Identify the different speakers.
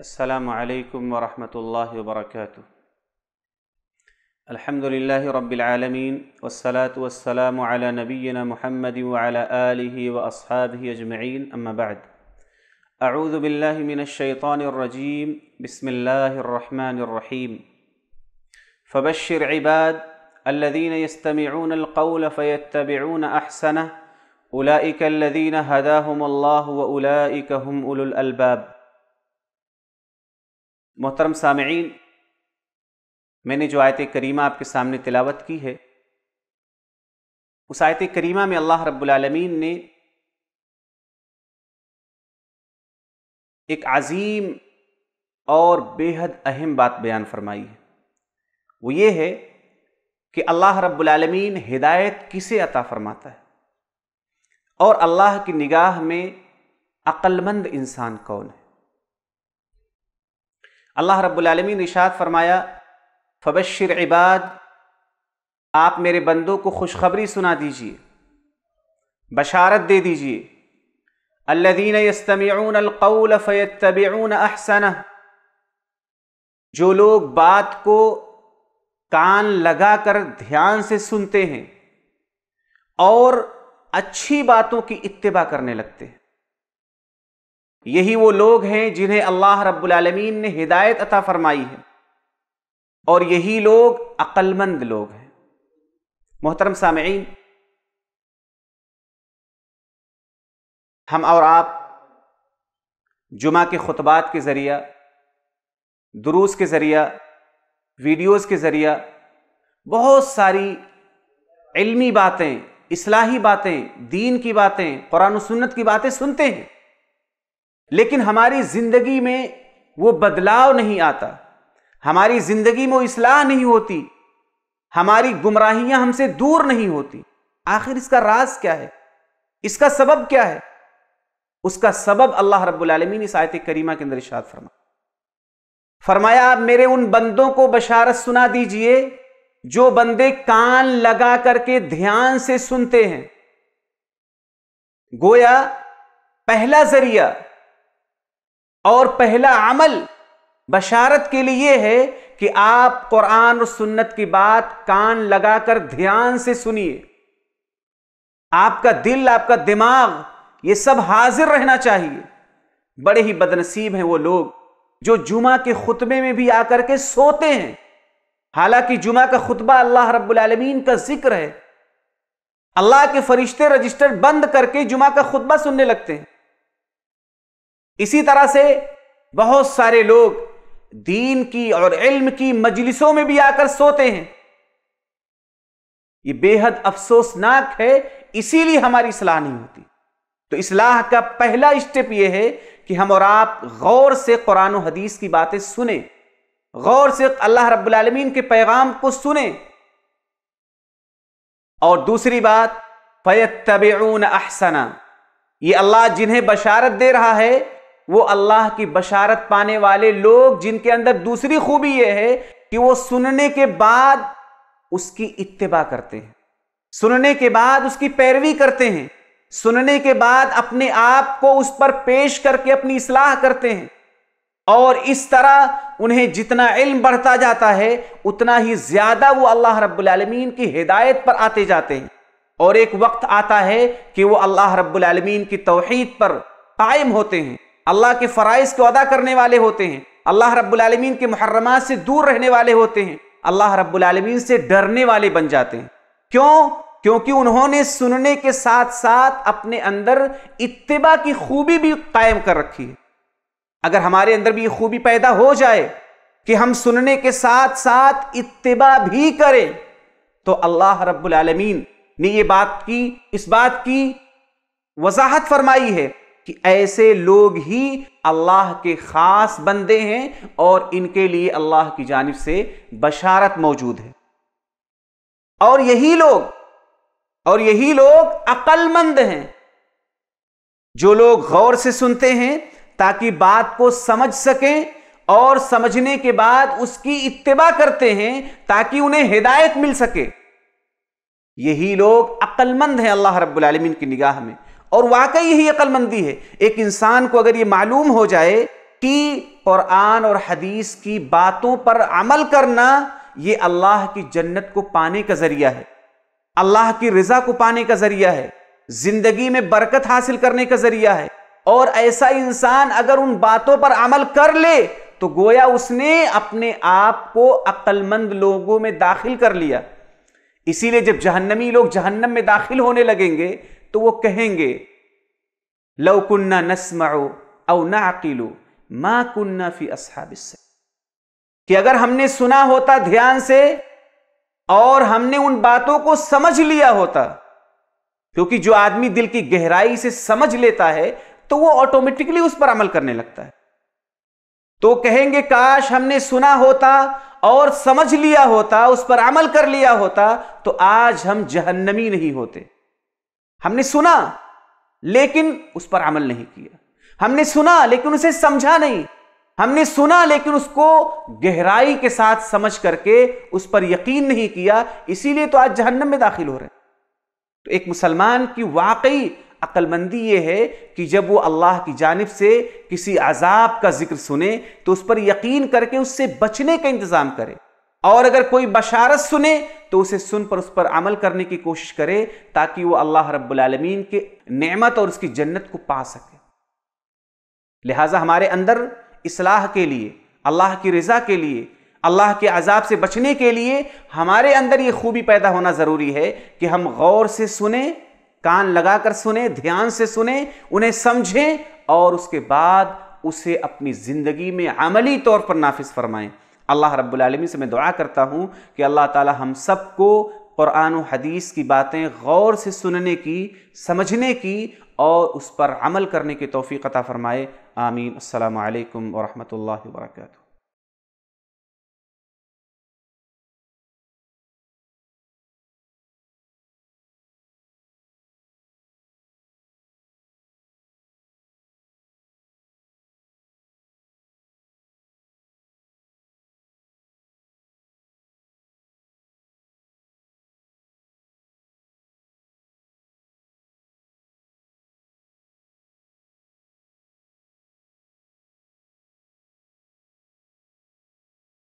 Speaker 1: السلام علیکم ورحمۃ اللہ وبرکاتہ۔ الحمدللہ رب العالمین والصلاة والسلام علی نبینا محمد وعلی آلہ واصحابہ اجمعین، اما بعد۔ اعوذ باللہ من الشیطان الرجیم، بسم اللہ الرحمن الرحیم۔ فبشر عباد الذین یستمعون القول فیتبعون احسنہ اولئک الذین ہداہم اللہ واولئک هم اولو الالباب۔ محترم سامعین، میں نے جو آیت کریمہ آپ کے سامنے تلاوت کی ہے، اس آیت کریمہ میں اللہ رب العالمین نے ایک عظیم اور بے حد اہم بات بیان فرمائی ہے۔ وہ یہ ہے کہ اللہ رب العالمین ہدایت کسے عطا فرماتا ہے، اور اللہ کی نگاہ میں عقل مند انسان کون ہے۔ اللہ رب العالمین نے ارشاد فرمایا، فبشر عباد، آپ میرے بندوں کو خوشخبری سنا دیجئے، بشارت دے دیجئے، الذین یستمعون القول فیتبعون احسنہ، جو لوگ بات کو کان لگا کر دھیان سے سنتے ہیں اور اچھی باتوں کی اتباع کرنے لگتے ہیں۔ یہی وہ لوگ ہیں جنہیں اللہ رب العالمین نے ہدایت عطا فرمائی ہے، اور یہی لوگ عقل مند لوگ ہیں۔ محترم سامعین، ہم اور آپ جمعہ کے خطبات کے ذریعہ، دروس کے ذریعہ، ویڈیوز کے ذریعہ بہت ساری علمی باتیں، اصلاحی باتیں، دین کی باتیں، قرآن و سنت کی باتیں سنتے ہیں، لیکن ہماری زندگی میں وہ بدلاؤ نہیں آتا، ہماری زندگی میں وہ اصلاح نہیں ہوتی، ہماری گمراہیاں ہم سے دور نہیں ہوتی۔ آخر اس کا راز کیا ہے؟ اس کا سبب کیا ہے؟ اس کا سبب اللہ رب العالمین اس آیت کریمہ کے اندر ارشاد فرمایا، آپ میرے ان بندوں کو بشارت سنا دیجئے جو بندے کان لگا کر کے دھیان سے سنتے ہیں۔ گویا پہلا ذریعہ اور پہلا عمل بشارت کے لیے ہے کہ آپ قرآن اور سنت کی بات کان لگا کر دھیان سے سنیے۔ آپ کا دل، آپ کا دماغ، یہ سب حاضر رہنا چاہیے۔ بڑے ہی بدنصیب ہیں وہ لوگ جو جمعہ کے خطبے میں بھی آ کر کے سوتے ہیں، حالانکہ جمعہ کا خطبہ اللہ رب العالمین کا ذکر ہے، اللہ کے فرشتے رجسٹر بند کر کے جمعہ کا خطبہ سننے لگتے ہیں۔ اسی طرح سے بہت سارے لوگ دین کی اور علم کی مجلسوں میں بھی آ کر سوتے ہیں۔ یہ بے حد افسوسناک ہے، اسی لیے ہماری اصلاح نہیں ہوتی۔ تو اصلاح کا پہلا اسٹیپ یہ ہے کہ ہم اور آپ غور سے قرآن و حدیث کی باتیں سنیں، غور سے اللہ رب العالمین کے پیغام کو سنیں۔ اور دوسری بات، فَيَتَّبِعُونَ أَحْسَنَ، یہ اللہ جنہیں بشارت دے رہا ہے وہ اللہ کی بشارت پانے والے لوگ جن کے اندر دوسری خوبی یہ ہے کہ وہ سننے کے بعد اس کی اتباع کرتے ہیں، سننے کے بعد اس کی پیروی کرتے ہیں، سننے کے بعد اپنے آپ کو اس پر پیش کر کے اپنی اصلاح کرتے ہیں، اور اس طرح انہیں جتنا علم بڑھتا جاتا ہے اتنا ہی زیادہ وہ اللہ رب العالمین کی ہدایت پر آتے جاتے ہیں، اور ایک وقت آتا ہے کہ وہ اللہ رب العالمین کی توحید پر قائم ہوتے ہیں، اللہ کے فرائض کو ادا کرنے والے ہوتے ہیں، اللہ رب العالمین کے محرمات سے دور رہنے والے ہوتے ہیں، اللہ رب العالمین سے ڈرنے والے بن جاتے ہیں۔ کیوں؟ کیونکہ انہوں نے سننے کے ساتھ ساتھ اپنے اندر اتباع کی خوبی بھی قائم کر رکھی ہے۔ اگر ہمارے اندر بھی یہ خوبی پیدا ہو جائے کہ ہم سننے کے ساتھ ساتھ اتباع بھی کریں، تو اللہ رب العالمین نے اس بات کی وضاحت فرمائی ہے کہ ایسے لوگ ہی اللہ کے خاص بندے ہیں، اور ان کے لیے اللہ کی جانب سے بشارت موجود ہے۔ اور یہی لوگ عقل مند ہیں، جو لوگ غور سے سنتے ہیں تاکہ بات کو سمجھ سکیں، اور سمجھنے کے بعد اس کی اتباع کرتے ہیں تاکہ انہیں ہدایت مل سکے۔ یہی لوگ عقل مند ہیں اللہ رب العالمین کی نگاہ میں، اور واقعی یہی عقل مندی ہے۔ ایک انسان کو اگر یہ معلوم ہو جائے کہ قرآن اور حدیث کی باتوں پر عمل کرنا یہ اللہ کی جنت کو پانے کا ذریعہ ہے، اللہ کی رضا کو پانے کا ذریعہ ہے، زندگی میں برکت حاصل کرنے کا ذریعہ ہے۔ اور ایسا انسان اگر ان باتوں پر عمل کر لے تو گویا اس نے اپنے آپ کو عقل مند لوگوں میں داخل کر لیا۔ اسی لیے جب جہنمی لوگ جہنم میں داخل ہونے لگیں گے تو وہ کہیں گے لو کننا نسمع او نعقل ما کننا فی اصحاب السعیر، کہ اگر ہم نے سنا ہوتا دھیان سے اور ہم نے ان باتوں کو سمجھ لیا ہوتا، کیونکہ جو آدمی دل کی گہرائی سے سمجھ لیتا ہے تو وہ آٹومیٹکلی اس پر عمل کرنے لگتا ہے۔ تو کہیں گے کاش ہم نے سنا ہوتا اور سمجھ لیا ہوتا، اس پر عمل کر لیا ہوتا تو آج ہم جہنمی نہیں ہوتے۔ ہم نے سنا لیکن اس پر عمل نہیں کیا، ہم نے سنا لیکن اسے سمجھا نہیں، ہم نے سنا لیکن اس کو گہرائی کے ساتھ سمجھ کر کے اس پر یقین نہیں کیا، اسی لیے تو آج جہنم میں داخل ہو رہے ہیں۔ تو ایک مسلمان کی واقعی عقل مندی یہ ہے کہ جب وہ اللہ کی جانب سے کسی عذاب کا ذکر سنے تو اس پر یقین کر کے اس سے بچنے کا انتظام کرے، اور اگر کوئی بشارت سنے تو اسے سن پر اس پر عمل کرنے کی کوشش کرے تاکہ وہ اللہ رب العالمین کے نعمت اور اس کی جنت کو پا سکے۔ لہٰذا ہمارے اندر اصلاح کے لیے، اللہ کی رضا کے لیے، اللہ کے عذاب سے بچنے کے لیے ہمارے اندر یہ خوبی پیدا ہونا ضروری ہے کہ ہم غور سے سنیں، کان لگا کر سنیں، دھیان سے سنیں، انہیں سمجھیں اور اس کے بعد اسے اپنی زندگی میں عملی طور پر نافذ فرمائیں۔ اللہ رب العالمین سے میں دعا کرتا ہوں کہ اللہ تعالی ہم سب کو قرآن و حدیث کی باتیں غور سے سننے کی، سمجھنے کی اور اس پر عمل کرنے کی توفیق عطا فرمائے۔ آمین۔ السلام علیکم ورحمۃ اللہ وبرکاتہ۔